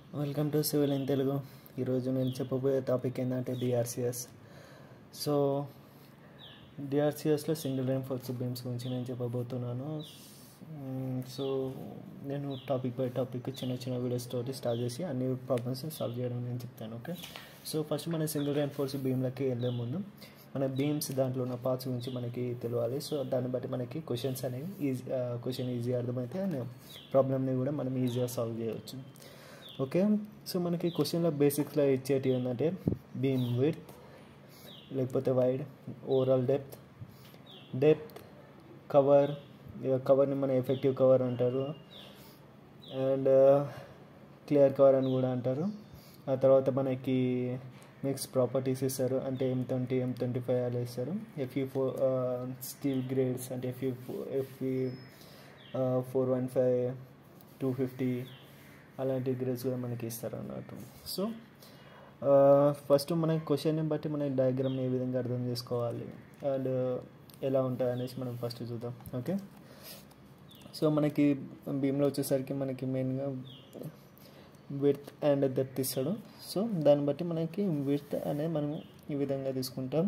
Welcome to civil in Telugu. ఈరోజు నేను చెప్పబోయే టాపిక్ ఏంటంటే డిఆర్సిఎస్. సో డిఆర్సిఎస్లో సింగిల్ రైన్ఫోర్స్డ్ బీమ్స్ గురించి నేను చెప్పబోతున్నాను. సో నేను టాపిక్ బై టాపిక్ చిన్న చిన్న వీడియోస్ తోటి స్టార్ట్ చేసి అన్ని ప్రాబ్లమ్స్ని సాల్వ్ చేయడం నేను చెప్తాను. ఓకే, సో ఫస్ట్ మన సింగిల్ రైన్ఫోర్స్డ్ బీమ్లకి వెళ్ళే ముందు మన బీమ్స్ దాంట్లో ఉన్న పార్ట్స్ గురించి మనకి తెలియాలి. సో దాన్ని బట్టి మనకి క్వశ్చన్స్ అనేవి క్వశ్చన్ ఈజీ అర్థమైతే అండ్ ప్రాబ్లమ్ని కూడా మనం ఈజీగా సాల్వ్ చేయవచ్చు. ఓకే, సో మనకి క్వశ్చన్లో బేసిక్స్లో ఇచ్చేటి ఏంటంటే బీమ్ విడ్త్, లేకపోతే వైడ్, ఓవరాల్ డెప్త్, కవర్ని మన ఎఫెక్టివ్ కవర్ అంటారు అండ్ క్లియర్ కవర్ అని కూడా అంటారు. ఆ తర్వాత మనకి మిక్స్ ప్రాపర్టీస్ ఇస్తారు, అంటే M20, M25 అలా ఇస్తారు. FE4 స్టీల్ గ్రేడ్స్ అంటే FE 415, 250 అలాంటి గ్రేడ్స్ కూడా మనకి ఇస్తారు అన్నట్టు. సో ఫస్ట్ మనకి క్వశ్చన్ని బట్టి మనకి డయాగ్రామ్ని ఏ విధంగా అర్థం చేసుకోవాలి అండ్ ఎలా ఉంటుంది అనేసి మనం ఫస్ట్ చూద్దాం. ఓకే, సో మనకి బీమ్లో వచ్చేసరికి మనకి మెయిన్గా విడ్త్ అండ్ డెప్త్ ఇస్తాడు. సో దాన్ని బట్టి మనకి విడ్త్ అనేది మనం ఈ విధంగా తీసుకుంటాం.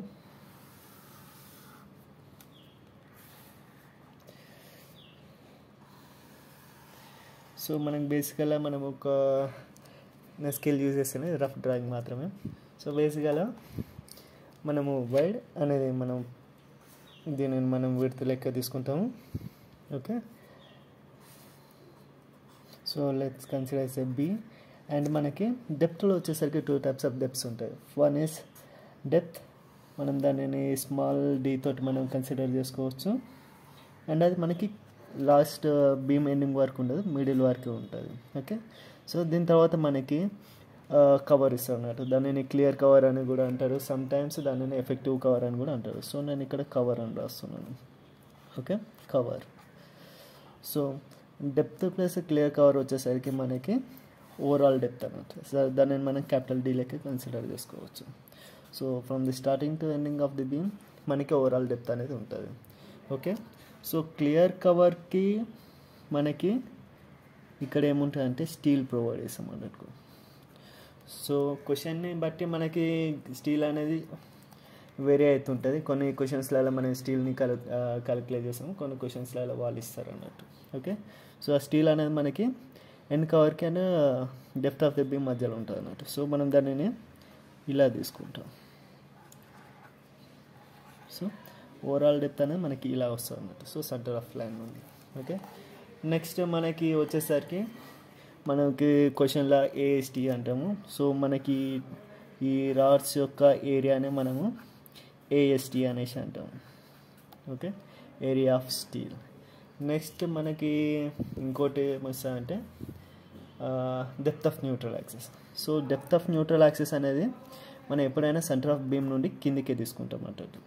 సో మనకి బేసికల్గా మనం ఒక స్కేల్ యూజ్ చేస్తేనే రఫ్ డ్రాయింగ్ మాత్రమే. సో బేసికల్గా మనము వైడ్ అనేది దీనిని మనం విడ్త్ లెక్క తీసుకుంటాము. Okay, so let's consider as a b. And మనకి డెప్త్లో వచ్చేసరికి 2 types ఆఫ్ డెప్త్స్ ఉంటాయి. వన్ ఈస్ డెప్త్, మనం దానిని స్మాల్ డి తోటి మనం కన్సిడర్ చేసుకోవచ్చు. అండ్ అది మనకి లాస్ట్ బీమ్ ఎండింగ్ వరకు ఉండదు, మిడిల్ వరకు ఉంటుంది. ఓకే, సో దీని తర్వాత మనకి కవర్ ఇస్తారు అన్నట్టు. దానిని క్లియర్ కవర్ అని కూడా అంటారు, సమ్ టైమ్స్ దానిని ఎఫెక్టివ్ కవర్ అని కూడా అంటారు. సో నేను ఇక్కడ కవర్ అని రాస్తున్నాను. Okay, cover. So depth plus clear cover వచ్చేసరికి మనకి ఓవరాల్ డెప్త్ అన్నట్టు. సో దానిని మనం క్యాపిటల్ డి లెక్క కన్సిడర్ చేసుకోవచ్చు. So from the starting to ending of the beam మనకి ఓవరాల్ డెప్త్ అనేది ఉంటుంది. ఓకే, సో క్లియర్ కవర్కి మనకి ఇక్కడ ఏముంటుందంటే స్టీల్ ప్రొవైడ్ చేస్తాం అన్నట్టు. సో క్వశ్చన్ని బట్టి మనకి స్టీల్ అనేది వేరే అవుతుంటుంది. కొన్ని క్వశ్చన్స్లలో మనం స్టీల్ని క్యాలిక్యులేట్ చేస్తాము, కొన్ని క్వశ్చన్స్లలో వాళ్ళు ఇస్తారు అన్నట్టు. ఓకే, సో ఆ స్టీల్ అనేది మనకి ఎండ్ కవర్కి and depth of the beam మధ్యలో ఉంటుంది అన్నట్టు. సో మనం దానిని ఇలా తీసుకుంటాం. సో ఓవరాల్ డెప్త్ అనేది మనకి ఇలా వస్తుంది అన్నట్టు. సో సెంటర్ ఆఫ్ లైన్ ఉంది. ఓకే, నెక్స్ట్ మనకి వచ్చేసరికి మనకి క్వశ్చన్లో ఏఎస్టీ అంటాము. సో మనకి ఈ రాడ్స్ యొక్క ఏరియానే మనము ఏఎస్టీ అనేసి అంటాము. Okay, area of steel. Next మనకి ఇంకోటి ఏమొస్తుందంటే depth of neutral axis. So depth of neutral axis అనేది మనం ఎప్పుడైనా సెంటర్ ఆఫ్ బీమ్ నుండి కిందికి తీసుకుంటాం అన్నట్టు.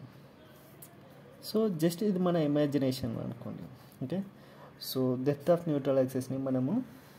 సో జస్ట్ ఇది మన ఇమాజినేషన్ అనుకోండి. Okay, so depth of neutral యాక్సిస్ని మనము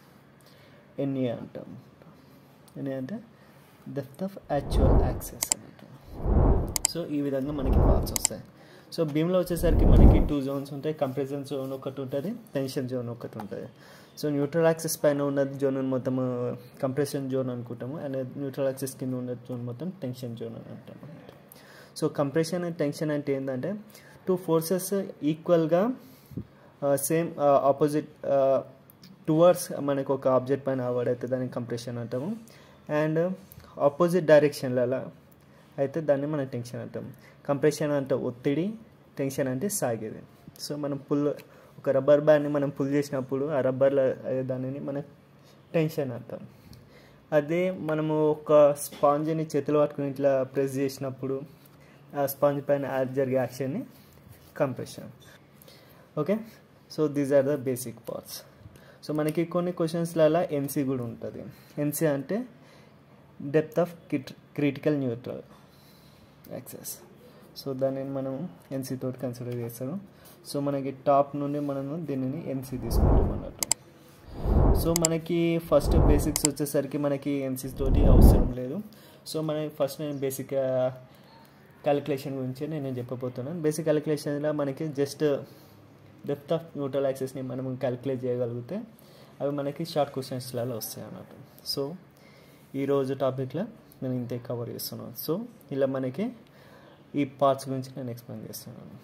ఎన్ఏ అంటాము. ఎన్ఏ అంటే డెప్త్ ఆఫ్ యాక్చువల్ యాక్సిస్ అన్నట్టు. సో ఈ విధంగా మనకి పార్ట్స్ వస్తాయి. సో బీమ్లో వచ్చేసరికి మనకి 2 zones ఉంటాయి. కంప్రెషన్ జోన్ ఒకటి ఉంటుంది, టెన్షన్ జోన్ ఒకటి ఉంటుంది. సో న్యూట్రల్ యాక్సిస్ పైన ఉన్న జోన్ మొత్తం కంప్రెషన్ జోన్ అనుకుంటాము, అండ్ న్యూట్రల్ యాక్సిస్ కింద ఉన్న జోన్ మొత్తం టెన్షన్ జోన్ అని అంటాము. సో కంప్రెషన్ అండ్ టెన్షన్ అంటే ఏంటంటే 2 forces ఈక్వల్గా సేమ్ ఆపోజిట్ టువర్డ్స్ మనకు ఒక ఆబ్జెక్ట్ పైన అవడైతే దాన్ని కంప్రెషన్ అంటాము. అండ్ ఆపోజిట్ డైరెక్షన్లలో అయితే దాన్ని మనం టెన్షన్ అంటాము. కంప్రెషన్ అంటే ఒత్తిడి, టెన్షన్ అంటే సాగేది. సో మనం ఒక రబ్బర్ బ్యాండ్ని మనం పుల్ చేసినప్పుడు ఆ రబ్బర్లో దానిని మనం టెన్షన్ అంటాం. అదే మనము ఒక స్పాంజ్ని చేతిలో పట్టుకుని ఇట్లా ప్రెస్ చేసినప్పుడు ఆ స్పాంజ్ పైన జరిగే యాక్షన్ని compression. Okay, so these are the basic parts. So మనకి కొన్ని క్వశ్చన్స్లలో ఎన్సీ కూడా ఉంటుంది. ఎన్సీ అంటే depth of critical neutral axis. So దానిని మనం ఎన్సీ తోటి కన్సిడర్ చేస్తాము. సో మనకి టాప్ నుండి మనము దీనిని ఎన్సీ తీసుకుంటాం అన్నట్టు. సో మనకి ఫస్ట్ బేసిక్స్ వచ్చేసరికి మనకి ఎన్సీ తోటి అవసరం లేదు. సో మనకి ఫస్ట్ నేను బేసిక్ క్యాలిక్యులేషన్ గురించి నేను చెప్పబోతున్నాను. బేసిక్ క్యాలిక్యులేషన్లో మనకి జస్ట్ డెప్త్ ఆఫ్ న్యూట్రల్ యాక్సిస్ని మనం క్యాలిక్యులేట్ చేయగలిగితే అవి మనకి షార్ట్ క్వశ్చన్స్లలో వస్తాయి అన్నట్టు. సో ఈరోజు టాపిక్లో నేను ఇంతే కవర్ చేస్తున్నాను. సో ఇలా మనకి ఈ పార్ట్స్ గురించి నేను ఎక్స్ప్లెయిన్ చేస్తున్నాను.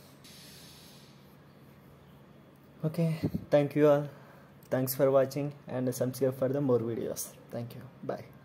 Okay, thank you all. Thanks for watching and subscribe for the more videos. Thank you. Bye.